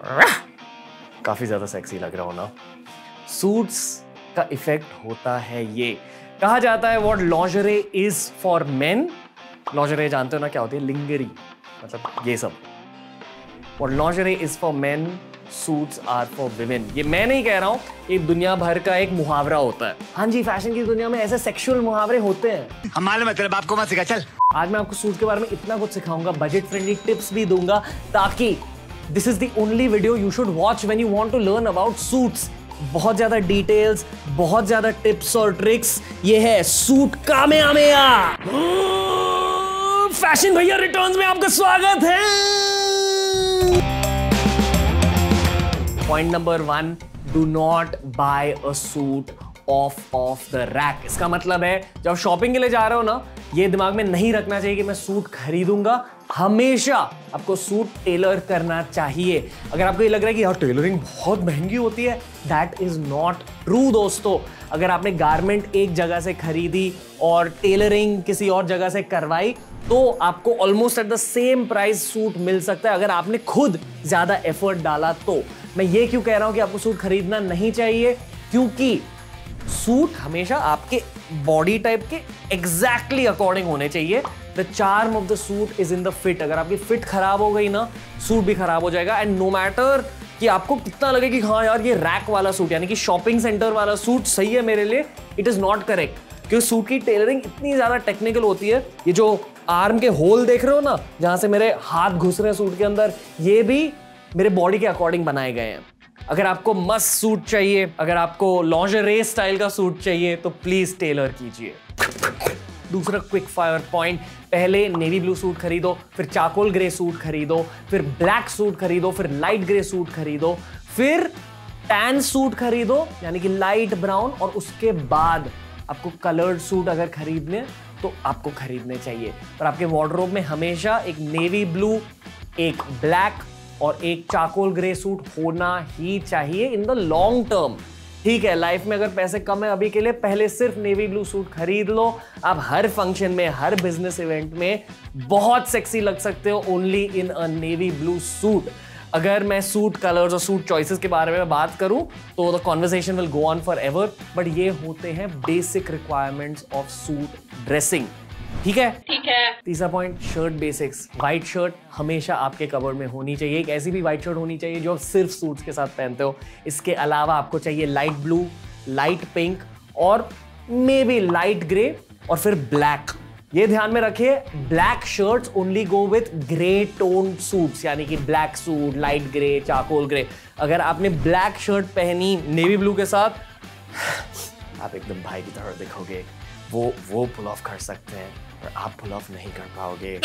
काफी ज्यादा सेक्सी लग रहा हो ना। सूट्स का इफेक्ट होता है ये, कहा जाता है what lingerie is for men. Lingerie जानते हो ना क्या होती है? लिंगरी, मतलब ये सब। What lingerie is for men, suits are for women. ये मैं नहीं कह रहा हूं, ये दुनिया भर का एक मुहावरा होता है। हाँ जी, फैशन की दुनिया में ऐसे सेक्सुअल मुहावरे होते हैं। हमारे मतलब आपको मत सिखा, चल। आज मैं आपको सूट के बारे में इतना कुछ सिखाऊंगा, बजट फ्रेंडली टिप्स भी दूंगा, ताकि this is the only video you should watch when you want to learn about suits. बहुत ज्यादा डिटेल्स, बहुत ज्यादा टिप्स और ट्रिक्स। ये है सूट कामयामेया। फैशन भैया रिटर्न्स में आपका स्वागत है। Point number 1, do not buy a suit off the rack. इसका मतलब है जब शॉपिंग के लिए जा रहे हो ना, ये दिमाग में नहीं रखना चाहिए कि मैं सूट खरीदूंगा। हमेशा आपको सूट टेलर करना चाहिए। अगर आपको ये लग रहा है कि यार टेलरिंग बहुत महंगी होती है, दैट इज नॉट ट्रू दोस्तों। अगर आपने गारमेंट एक जगह से खरीदी और टेलरिंग किसी और जगह से करवाई, तो आपको almost at the same price suit मिल सकता है, अगर आपने खुद ज्यादा एफर्ट डाला तो। मैं ये क्यों कह रहा हूं कि आपको सूट खरीदना नहीं चाहिए? क्योंकि सूट हमेशा आपके बॉडी टाइप के एग्जैक्टली अकॉर्डिंग होने चाहिए। The charm of the suit is in the fit. अगर आपकी फिट खराब हो गई ना, सूट भी खराब हो जाएगा। एंड नो मैटर कि आपको कितना लगे कि हाँ यार ये रैक वाला सूट, यानी कि शॉपिंग सेंटर वाला सूट सही है मेरे लिए, इट इज नॉट करेक्ट। क्योंकि सूट की टेलरिंग इतनी ज्यादा टेक्निकल होती है। ये जो आर्म के होल देख रहे हो ना, जहां से मेरे हाथ घुस रहे हैं सूट के अंदर, ये भी मेरे बॉडी के अकॉर्डिंग बनाए गए हैं। अगर आपको मस्त सूट चाहिए, अगर आपको लॉन्जरे स्टाइल का सूट चाहिए, तो प्लीज टेलर कीजिए। दूसरा क्विक फायर पॉइंट, पहले नेवी ब्लू सूट खरीदो, फिर चाकोल ग्रे सूट खरीदो, फिर ब्लैक सूट खरीदो, फिर लाइट ग्रे सूट खरीदो, फिर टैन सूट खरीदो यानी कि लाइट ब्राउन, और उसके बाद आपको कलर्ड सूट अगर खरीदने तो आपको खरीदने चाहिए। पर आपके वार्डरोब में हमेशा एक नेवी ब्लू, एक ब्लैक और एक चाकोल ग्रे सूट होना ही चाहिए इन द लॉन्ग टर्म। ठीक है, लाइफ में अगर पैसे कम है अभी के लिए, पहले सिर्फ नेवी ब्लू सूट खरीद लो। आप हर फंक्शन में, हर बिजनेस इवेंट में बहुत सेक्सी लग सकते हो only in a navy blue suit. अगर मैं सूट कलर्स और सूट चॉइसेस के बारे में बात करूं तो the conversation will go on forever, but ये होते हैं basic requirements of suit dressing. ठीक है? ठीक है। तीसरा point, shirt basics. White shirt हमेशा आपके कबर्ड में होनी चाहिए। एक ऐसी भी व्हाइट शर्ट होनी चाहिए जो आप सिर्फ सूट्स के साथ पहनते हो। इसके अलावा आपको चाहिए लाइट ब्लू, लाइट पिंक और मे बी लाइट ग्रे और फिर ब्लैक। ये ध्यान में रखिए, black shirts only go with grey tone suits, यानी कि black suit, light grey, charcoal grey. अगर आपने ब्लैक शर्ट पहनी नेवी ब्लू के साथ, आप एकदम भाई की तरह दिखोगे। वो पुल ऑफ कर सकते हैं पर आप पुल ऑफ नहीं कर पाओगे।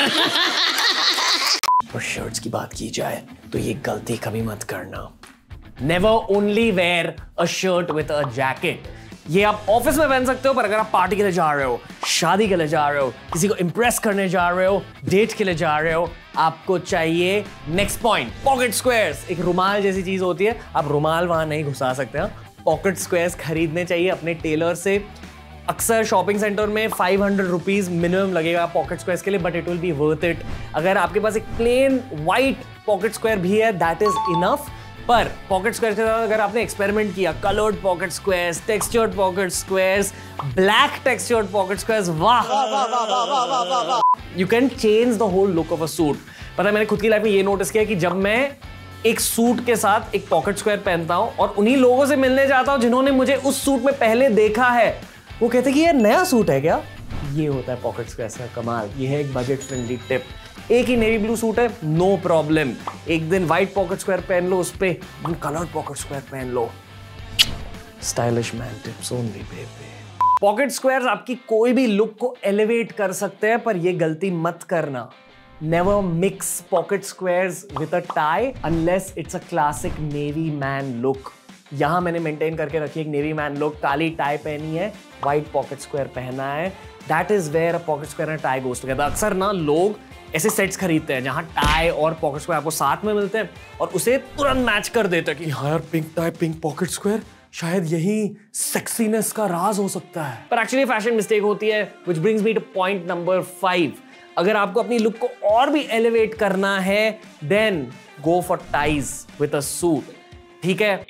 और शर्ट्स की बात की जाए तो ये गलती कभी मत करना। Never only wear a shirt with a jacket. ये आप ऑफिस में पहन सकते हो, पर अगर आप पार्टी के लिए जा रहे हो, शादी के लिए जा रहे हो, किसी को इंप्रेस करने जा रहे हो, डेट के लिए जा रहे हो, आपको चाहिए नेक्स्ट पॉइंट, पॉकेट स्क्वायर्स। एक रुमाल जैसी चीज होती है, आप रुमाल वहां नहीं घुसा सकते। पॉकेट स्क्वायर्स खरीदने चाहिए अपने टेलर से। अक्सर शॉपिंग सेंटर में 500 रुपीज मिनिमम लगेगा पॉकेट स्क्वायर्स के लिए, but it will be worth it. अगर आपके पास एक प्लेन व्हाइट पॉकेट स्क्वायर भी है, दैट इज इनफ। पर पॉकेट स्क्वायर के साथ अगर आपने एक्सपेरिमेंट किया, coloured pocket squares, textured pocket squares, black textured pocket squares, वाह, you can change the whole look of a suit. पता है, मैंने खुद की लाइफ में ये नोटिस किया कि जब मैं एक सूट के साथ एक पॉकेट स्क्वायर पहनता हूं और उन्हीं लोगों से मिलने जाता हूं जिन्होंने मुझे उस सूट में पहले देखा है, वो कहते हैं कि ये नया सूट है क्या? ये होता है पॉकेट स्क्वायर का कमाल। ये है एक बजट फ्रेंडली टिप। एक ही नेवी ब्लू सूट है, नो प्रॉब्लम, एक दिन व्हाइट पॉकेट स्क्वायर पहन लो, उस पे कलर्ड पॉकेट स्क्वायर पहन लो। Stylish man tips only baby. Pocket squares आपकी कोई भी लुक को एलिवेट कर सकते हैं, पर ये गलती मत करना। Never mix pocket squares with a tie unless it's a classic navy man look. यहां मैंने मेंटेन करके रखी एक नेवी मैन लुक, काली टाई पहनी है, व्हाइट पॉकेट स्क्वायर पहना है, that is where a pocket square and tie goes together. अक्सर ना लोग ऐसे सेट्स खरीदते हैं जहां टाई और पॉकेट स्क्वायर आपको साथ में मिलते हैं और उसे तुरंत मैच कर देते हैं कि हाँ यार, pink tie pink pocket square, शायद यही सेक्सीनेस का राज हो सकता है। पर एक्चुअली फैशन मिस्टेक होती है, which brings me to point number 5। अगर आपको अपनी लुक को और भी एलिवेट करना है then go for ties with a suit. ठीक है,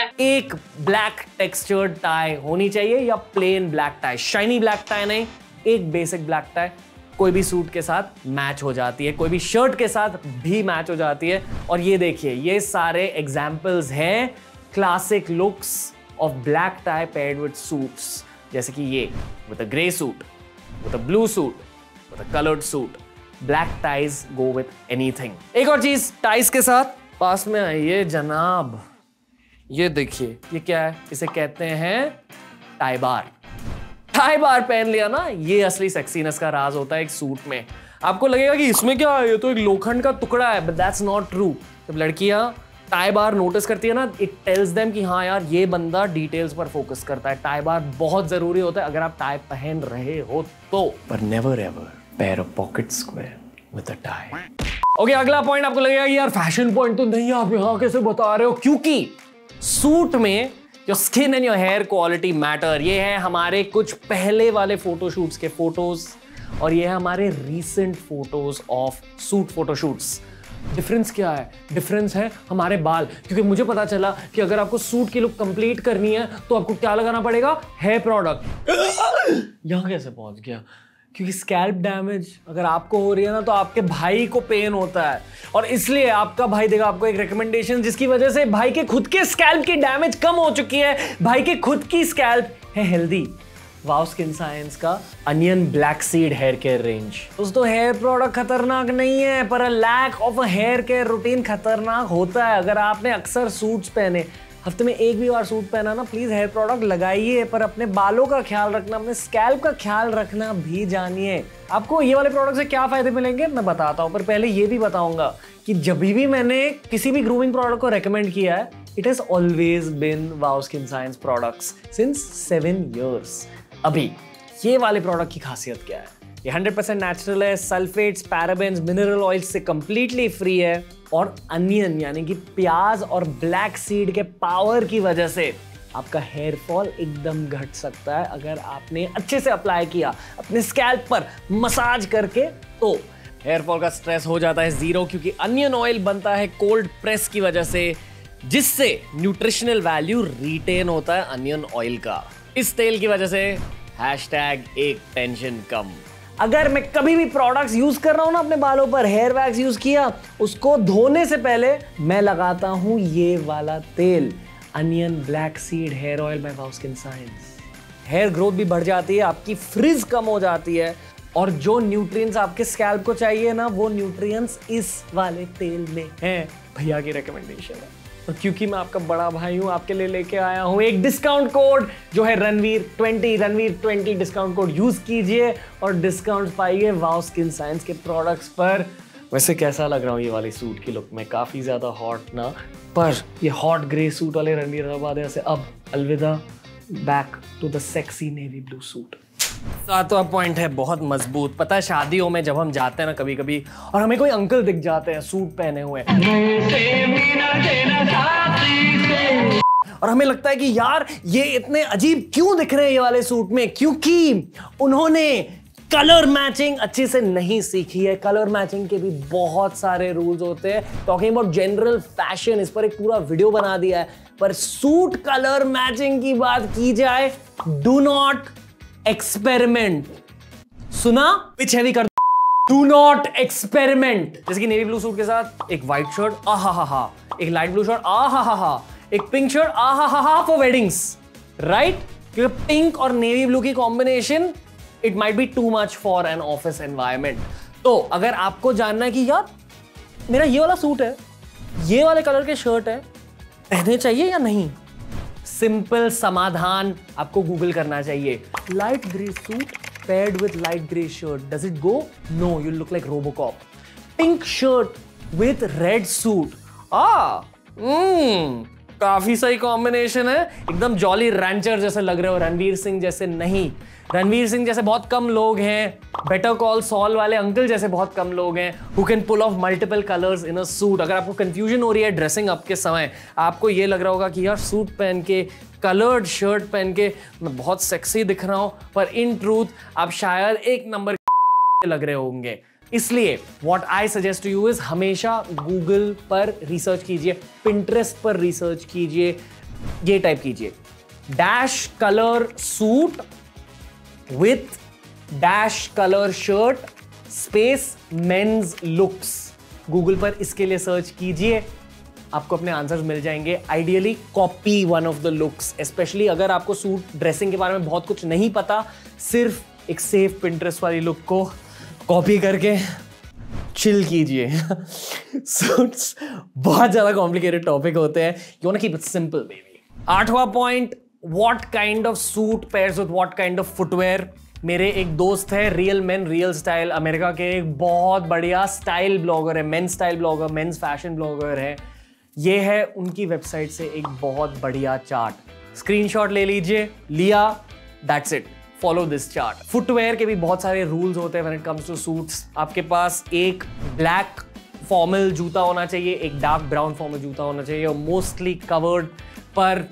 एक ब्लैक टेक्सचर्ड टाई होनी चाहिए या plain black tie, shiny black tie नहीं, एक बेसिक ब्लैक टाई कोई भी सूट के साथ मैच हो जाती है, कोई भी शर्ट के साथ भी मैच हो जाती है। और ये देखिए, ये सारे एग्जाम्पल्स हैं classic looks of black tie paired with suits, जैसे कि ये with a grey suit, with a blue suit, with a coloured suit. Black ties go with anything. एक और चीज टाइज के साथ पास में आइए जनाब, ये देखिए, ये क्या है, इसे कहते हैं टाई बार। टाई बार पहन लिया ना, ये असली सेक्सीनेस का राज होता है एक सूट में। आपको लगेगा कि इसमें क्या है, ये तो एक लोखंड का टुकड़ा है, बट दैट्स नॉट ट्रू। जब लड़कियां टाई बार नोटिस करती है ना, इट टेल्स देम कि हाँ यार, ये बंदा डिटेल्स पर फोकस करता है। टाई बार बहुत जरूरी होता है अगर आप टाई पहन रहे हो तो, पर never ever pair a pocket square with a tie. Okay, अगला पॉइंट आपको लगेगा कि यार फैशन पॉइंट तो नहीं, आप यहां कैसे बता रहे हो, क्योंकि सूट में your skin and your hair quality matter. ये है हमारे कुछ पहले वाले फोटोशूट्स के फोटोज और ये है हमारे recent photos of suit photoshoots. Difference क्या है? डिफरेंस है हमारे बाल, क्योंकि मुझे पता चला कि अगर आपको सूट की लुक कंप्लीट करनी है तो आपको क्या लगाना पड़ेगा? Hair product. यहां कैसे पहुंच गया? क्योंकि स्कैल्प डैमेज अगर आपको हो रही है ना, तो आपके भाई को पेन होता है और इसलिए आपका भाई देगा आपको एक रिकमेंडेशन जिसकी वजह से भाई के खुद के स्कैल्प की डैमेज कम हो चुकी है। भाई के खुद की स्कैल्प है हेल्दी। वाओ स्किन साइंस का onion black seed hair care range. दोस्तों, हेयर प्रोडक्ट खतरनाक नहीं है, पर lack of a hair care routine खतरनाक होता है। अगर आपने अक्सर सूट्स पहने, हफ्ते में एक भी बार सूट पहना ना, प्लीज हेयर प्रोडक्ट लगाइए, पर अपने बालों का ख्याल रखना, अपने स्कैल्प का ख्याल रखना भी जानिए। आपको ये वाले प्रोडक्ट से क्या फायदे मिलेंगे मैं बताता हूं, पर पहले ये भी बताऊंगा कि जब भी मैंने किसी भी ग्रूमिंग प्रोडक्ट को रेकमेंड किया है, it has always been wow skin science products since 7 years। अभी ये वाले प्रोडक्ट की खासियत क्या है? ये 100% नेचुरल है, सल्फेट्स, पैराबेन्स, मिनरल ऑयल्स से कंप्लीटली फ्री है और अनियन यानी कि प्याज और ब्लैक सीड के पावर की वजह से आपका हेयर फॉल एकदम घट सकता है अगर आपने अच्छे से अप्लाई किया अपने स्कैल्प पर मसाज करके। तो हेयर फॉल का स्ट्रेस हो जाता है जीरो, क्योंकि अनियन ऑयल बनता है कोल्ड प्रेस की वजह से, जिससे न्यूट्रिशनल वैल्यू रिटेन होता है अनियन ऑयल का। इस तेल की वजह से #एक टेंशन कम। अगर मैं कभी भी प्रोडक्ट्स यूज कर रहा हूं ना अपने बालों पर, हेयर वैक्स यूज किया, उसको धोने से पहले मैं लगाता हूं ये वाला तेल, onion black seed hair oil by wow skin science. Hair growth भी बढ़ जाती है, आपकी फ्रिज कम हो जाती है और जो न्यूट्रिएंट्स आपके स्कैल्प को चाहिए ना, वो न्यूट्रिएंट्स इस वाले तेल में हैं। भैया की रिकमेंडेशन है और क्योंकि मैं आपका बड़ा भाई हूं, आपके लिए लेके आया हूं एक डिस्काउंट कोड जो है रणवीर20 डिस्काउंट कोड यूज कीजिए और डिस्काउंट पाइए वाओ स्किन साइंस के प्रोडक्ट्स पर। वैसे कैसा लग रहा हूं ये वाली सूट की लुक में? काफी ज्यादा हॉट ना, पर ये हॉट ग्रे सूट वाले रणवीर रबादिया से अब अलविदा, back to the sexy navy blue suit. सातवां पॉइंट है बहुत मजबूत। पता है, शादियों में जब हम जाते हैं ना कभी कभी और हमें कोई अंकल दिख जाते हैं सूट पहने हुए और हमें लगता है कि यार ये इतने अजीब क्यों दिख रहे हैं ये वाले सूट में, क्योंकि उन्होंने कलर मैचिंग अच्छे से नहीं सीखी है। कलर मैचिंग के भी बहुत सारे रूल्स होते हैं। टॉकिंग अबाउट जनरल फैशन, इस पर एक पूरा वीडियो बना दिया है, पर सूट कलर मैचिंग की बात की जाए, डू नॉट एक्सपेरिमेंट। सुना? पिच हैवी कर, डू नॉट एक्सपेरिमेंट। जैसे कि नेवी ब्लू सूट के साथ एक व्हाइट शर्ट, आहा, एक लाइट ब्लू शर्ट, आहा, एक पिंक शर्ट, आहा फॉर वेडिंग्स, राइट? क्योंकि पिंक और नेवी ब्लू की combination it might be too much for an office environment. तो अगर आपको जानना है कि यार मेरा ये वाला सूट है, ये वाले कलर के शर्ट है, पहने चाहिए या नहीं, सिंपल समाधान आपको गूगल करना चाहिए। Light grey suit paired with light grey shirt, does it go? No, you look like RoboCop. Pink shirt with red suit, काफी सही कॉम्बिनेशन है, एकदम जॉली रैंचर जैसे लग रहे हो, रणवीर सिंह जैसे नहीं। रणवीर सिंह जैसे बहुत कम लोग हैं, बेटर कॉल सॉल वाले अंकल जैसे बहुत कम लोग हैं who can pull off multiple colours in a suit. अगर आपको कंफ्यूजन हो रही है ड्रेसिंग अप के समय, आपको ये लग रहा होगा कि यार सूट पहन के, कलर्ड शर्ट पहन के मैं बहुत सेक्सी दिख रहा हूं, पर इन ट्रूथ आप शायद एक नंबर लग रहे होंगे। इसलिए what I suggest to you is हमेशा गूगल पर रिसर्च कीजिए, पिंटरेस्ट पर रिसर्च कीजिए, ये टाइप कीजिए dash colour suit with dash colour shirt space men's looks. Google पर इसके लिए सर्च कीजिए, आपको अपने आंसर्स मिल जाएंगे। Ideally copy one of the looks, specially अगर आपको सूट ड्रेसिंग के बारे में बहुत कुछ नहीं पता, सिर्फ एक सेफ पिंटरेस्ट वाली लुक को कॉपी करके चिल कीजिए। सूट्स बहुत ज्यादा कॉम्प्लिकेटेड टॉपिक होते हैं, you want to keep it simple baby. 8वां point, what kind of suit pairs with what kind of footwear. मेरे एक दोस्त है real men real style, America के एक बहुत बढ़िया स्टाइल ब्लॉगर है, men style blogger, men's fashion blogger है। ये है उनकी वेबसाइट से एक बहुत बढ़िया चार्ट, स्क्रीनशॉट ले लीजिए, लिया, that's it, follow this chart. Footwear के भी बहुत सारे रूल्स होते हैं when it comes to suits. आपके पास एक ब्लैक फॉर्मल जूता होना चाहिए, एक डार्क ब्राउन फॉर्मल जूता होना चाहिए, और मोस्टली कवर्ड। पर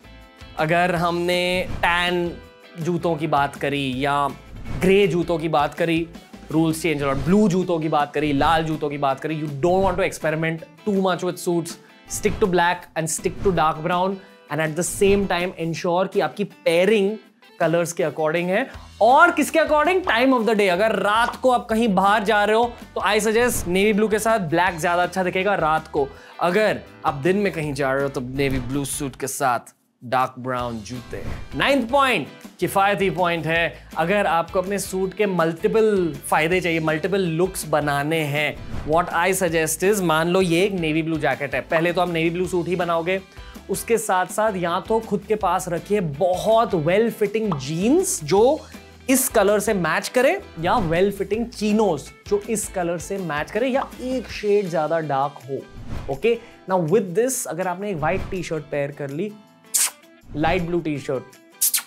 अगर हमने टैन जूतों की बात करी या ग्रे जूतों की बात करी, रूल्स चेंज। और ब्लू जूतों की बात करी, लाल जूतों की बात करी, you don't want to experiment too much with suits. Stick to black and stick to dark brown, and at the same time ensure कि आपकी पेयरिंग कलर्स के अकॉर्डिंग है। और किसके अकॉर्डिंग? Time of the day. अगर रात को आप कहीं बाहर जा रहे हो तो आई सजेस्ट नेवी ब्लू के साथ ब्लैक ज्यादा अच्छा दिखेगा रात को। अगर आप दिन में कहीं जा रहे हो तो नेवी ब्लू सूट के साथ डार्क ब्राउन जूते। 9th पॉइंट किफायती पॉइंट है। अगर आपको अपने सूट के मल्टीपल फायदे चाहिए, मल्टीपल लुक्स बनाने हैं, व्हाट आई सजेस्ट इज, मान लो ये एक नेवी ब्लू जैकेट है, पहले तो आप नेवी ब्लू सूट ही बनाओगे, उसके साथ साथ या तो खुद के पास रखिए बहुत वेल फिटिंग जीन्स जो इस कलर से मैच करे, या वेल फिटिंग चीनोस जो इस कलर से मैच करे या एक शेड ज्यादा डार्क हो। ओके, नाउ विद दिस अगर आपने एक व्हाइट टी शर्ट पेयर कर ली, लाइट ब्लू टी शर्ट,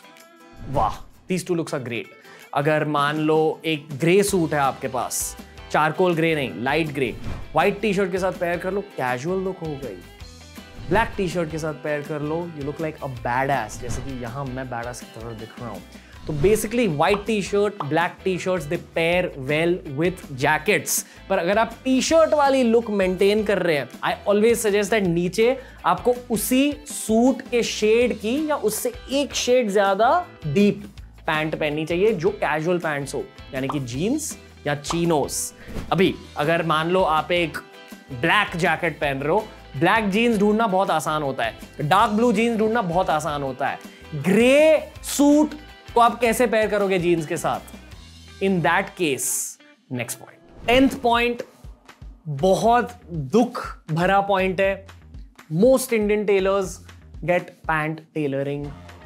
वाह, these two looks are great. अगर मान लो एक ग्रे सूट है आपके पास, चारकोल ग्रे नहीं, light grey, white T shirt के साथ पेयर कर लो, कैजुअल लुक हो गई। ब्लैक टी शर्ट के साथ पेयर कर लो, you look like a badass, जैसे कि यहां मैं बैड एस की तरह दिख रहा हूं। तो basically white T shirt, black T shirts, they pair well with jackets. पर अगर आप टी शर्ट वाली लुक मेंटेन कर रहे हैं, आई ऑलवेज सजेस्ट दैट नीचे आपको उसी सूट के शेड की या उससे एक शेड ज्यादा डीप पैंट पहननी चाहिए जो कैजुअल पैंट्स हो, यानी कि जीन्स या चीनोस। अभी अगर मान लो आप एक ब्लैक जैकेट पहन रहे हो, ब्लैक जीन्स ढूंढना बहुत आसान होता है, डार्क ब्लू जीन्स ढूंढना बहुत आसान होता है, ग्रे सूट को आप कैसे पेयर करोगे जीन्स के साथ? In that case, next point, 10th point, बहुत दुख भरा पॉइंट है। Most Indian tailors get pant tailoring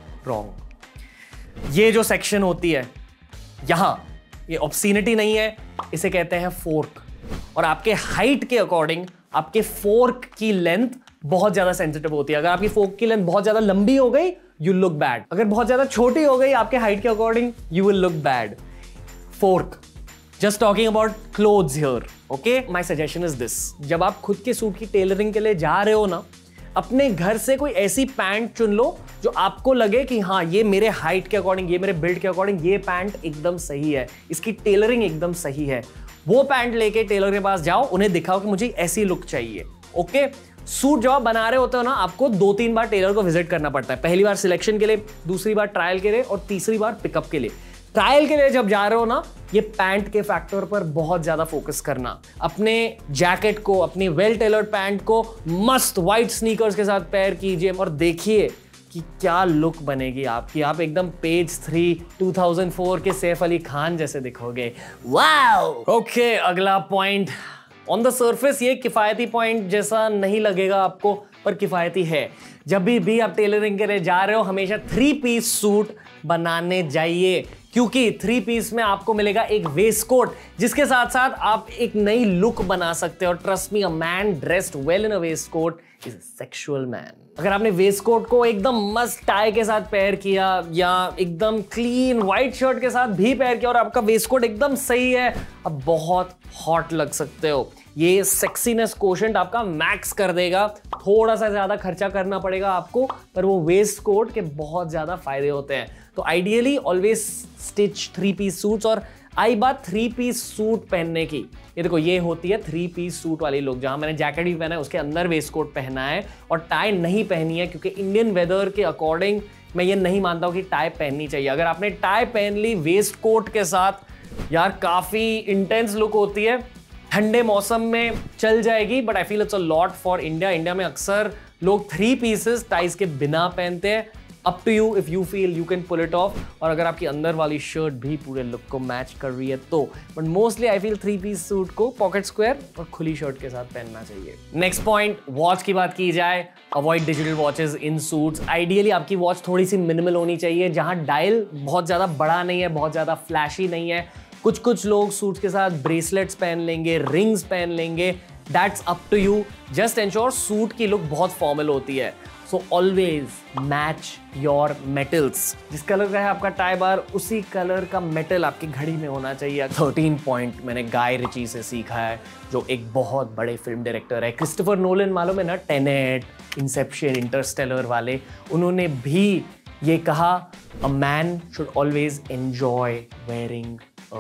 wrong. ये जो सेक्शन होती है यहां, ये ऑब्सीनिटी नहीं है, इसे कहते हैं फोर्क। और आपके हाइट के अकॉर्डिंग आपके फोर्क की लेंथ बहुत ज्यादा सेंसिटिव होती है। अगर आपकी फोर्क की लेंथ बहुत ज्यादा लंबी हो गई, यू लुक बैड। अगर बहुत ज्यादा छोटी हो गई आपके हाइट के according, you will look bad. Folks, just talking about clothes here, okay? My suggestion is this, जब आप खुद के सूट की टेलरिंग के लिए जा रहे हो ना, अपने घर से कोई ऐसी पैंट चुन लो जो आपको लगे कि हाँ, ये मेरे हाइट के अकॉर्डिंग, ये मेरे बिल्ड के अकॉर्डिंग, ये पैंट एकदम सही है, इसकी टेलरिंग एकदम सही है। वो पैंट लेके टेलर के पास जाओ, उन्हें दिखाओ कि मुझे ऐसी लुक चाहिए। ओके, सूट जब आप बना रहे होते हो ना, आपको 2-3 बार टेलर को विजिट करना पड़ता है। पहली बार सिलेक्शन के लिए, दूसरी बार ट्रायल के लिए, और तीसरी बार पिकअप के लिए। ट्रायल के लिए जब जा रहे हो ना, ये पैंट के फैक्टर पर बहुत ज्यादा फोकस करना। अपने जैकेट को, अपनी वेल टेलर्ड पैंट को मस्त व्हाइट स्नीकर्स के साथ पेयर कीजिए और देखिए कि क्या लुक बनेगी आपकी। आप एकदम पेज 3 2004 के सैफ अली खान जैसे दिखोगे। वाओ! ओके, अगला पॉइंट, ऑन द सर्फेस ये किफायती पॉइंट जैसा नहीं लगेगा आपको, पर किफायती है। जब भी आप टेलरिंग के लिए जा रहे हो, हमेशा 3 पीस सूट बनाने जाइए, क्योंकि 3 पीस में आपको मिलेगा एक वेस्ट कोट, जिसके साथ साथ आप एक नई लुक बना सकते हो। Trust me, a man dressed well in a waistcoat is a sexual man. अगर आपने वेस्ट कोट को एकदम मस्त टाई के साथ पेयर किया, या एकदम क्लीन व्हाइट शर्ट के साथ भी पेयर किया, और आपका वेस्ट कोट एकदम सही है, आप बहुत हॉट लग सकते हो। ये सेक्सीनेस कोशेंट आपका मैक्स कर देगा। थोड़ा सा ज्यादा खर्चा करना पड़ेगा आपको, पर वो वेस्ट कोट के बहुत ज्यादा फायदे होते हैं। तो ideally always stitch 3 piece suits. और आई बात 3-पीस सूट पहनने की। ये देखो, ये होती है 3-पीस सूट वाली लोग, जहां मैंने जैकेट भी पहना है, उसके अंदर वेस्ट कोट पहना है और टाई नहीं पहनी है, क्योंकि इंडियन वेदर के अकॉर्डिंग मैं ये नहीं मानता हूं कि टाई पहननी चाहिए। अगर आपने टाई पहन ली वेस्ट कोट के साथ, यार काफी इंटेंस लुक होती है। ठंडे मौसम में चल जाएगी, but I feel it's a lot for India. India में अक्सर लोग 3 पीसेस टाइज के बिना पहनते हैं। Up to you, if you feel you can pull it off, और अगर आपकी अंदर वाली शर्ट भी पूरे लुक को मैच कर रही है तो। But mostly I feel three piece suit को पॉकेट स्क्वायर और खुली शर्ट के साथ पहनना चाहिए। नेक्स्ट पॉइंट, वॉच की बात की जाए, avoid digital watches in suits. Ideally आपकी वॉच थोड़ी सी मिनिमल होनी चाहिए, जहां डायल बहुत ज्यादा बड़ा नहीं है, बहुत ज्यादा फ्लैशी नहीं है। कुछ लोग सूट्स के साथ ब्रेसलेट्स पहन लेंगे, रिंग्स पहन लेंगे, that's up to you. Just ensure suit की लुक बहुत फॉर्मल होती है। So always match your metals. जिस कलर का है आपका टाई बार, उसी कलर का मेटल आपकी घड़ी में होना चाहिए। 13 पॉइंट मैंने गाय रिची से सीखा है, जो एक बहुत बड़े फिल्म डायरेक्टर है। क्रिस्टोफर नोलन, मालूम है ना, टेनेट, इंसेप्शन, इंटरस्टेलर वाले, उन्होंने भी ये कहा, a man should always enjoy wearing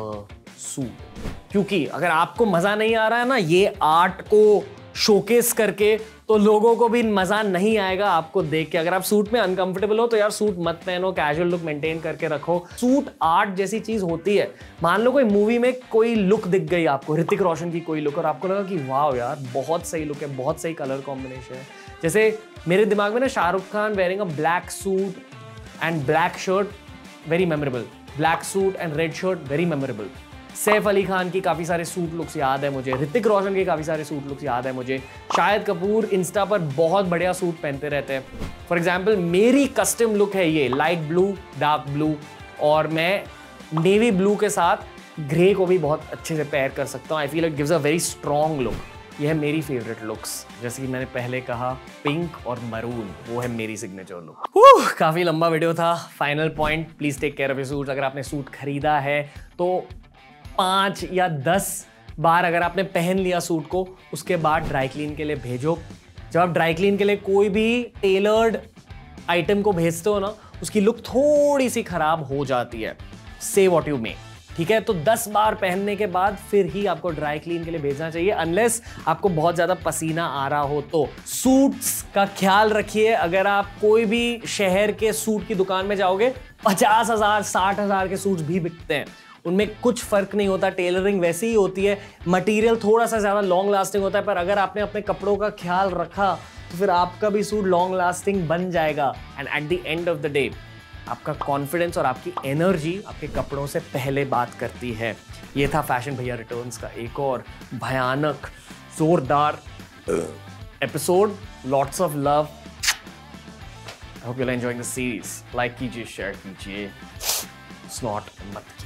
suit. क्योंकि अगर आपको मजा नहीं आ रहा है ना ये आर्ट को शोकेस करके, तो लोगों को भी मजा नहीं आएगा आपको देख के। अगर आप सूट में अनकंफर्टेबल हो तो यार सूट मत पहनो, कैजुअल लुक मेंटेन करके रखो। सूट आर्ट जैसी चीज होती है। मान लो कोई मूवी में कोई लुक दिख गई आपको, ऋतिक रोशन की कोई लुक, और आपको लगा कि वाह यार बहुत सही लुक है, बहुत सही कलर कॉम्बिनेशन है। जैसे मेरे दिमाग में ना Shahrukh Khan wearing a black suit and black shirt, very memorable. Black suit and red shirt, very memorable. Saif Ali Khan की काफ़ी सारे सूट लुक्स याद है मुझे, ऋतिक रोशन के काफ़ी सारे सूट लुक्स याद है मुझे। शाहिद कपूर इंस्टा पर बहुत बढ़िया सूट पहनते रहते हैं। फॉर एग्जाम्पल मेरी कस्टम लुक है ये लाइट ब्लू, डार्क ब्लू, और मैं नेवी ब्लू के साथ ग्रे को भी बहुत अच्छे से पेयर कर सकता हूँ। I feel it gives a very strong look. यह है मेरी फेवरेट लुक्स। जैसे कि मैंने पहले कहा, पिंक और मरून, वो है मेरी सिग्नेचर लुक। काफ़ी लंबा वीडियो था। Final point, please take care of your suits. अगर आपने सूट खरीदा है तो 5 या 10 बार अगर आपने पहन लिया सूट को, उसके बाद ड्राई क्लीन के लिए भेजो। जब आप ड्राई क्लीन के लिए कोई भी टेलर्ड आइटम को भेजते हो ना, उसकी लुक थोड़ी सी खराब हो जाती है। से व्हाट यू मे, ठीक है? तो 10 बार पहनने के बाद फिर ही आपको ड्राई क्लीन के लिए भेजना चाहिए, अनलेस आपको बहुत ज्यादा पसीना आ रहा हो तो। सूट्स का ख्याल रखिए। अगर आप कोई भी शहर के सूट की दुकान में जाओगे, 50,000 60,000 के सूट्स भी बिकते हैं, उनमें कुछ फर्क नहीं होता। टेलरिंग वैसी ही होती है, मटेरियल थोड़ा सा ज्यादा लॉन्ग लास्टिंग होता है, पर अगर आपने अपने कपड़ों का ख्याल रखा तो फिर आपका भी सूट लॉन्ग लास्टिंग बन जाएगा। And at the end of the day आपका कॉन्फिडेंस और आपकी एनर्जी आपके कपड़ों से पहले बात करती है। ये था फैशन भैया रिटर्न्स का एक और भयानक जोरदार episode. Lots of love. I hope you are enjoying the series. Like कीजिए, शेयर कीजिए, स्नॉट मत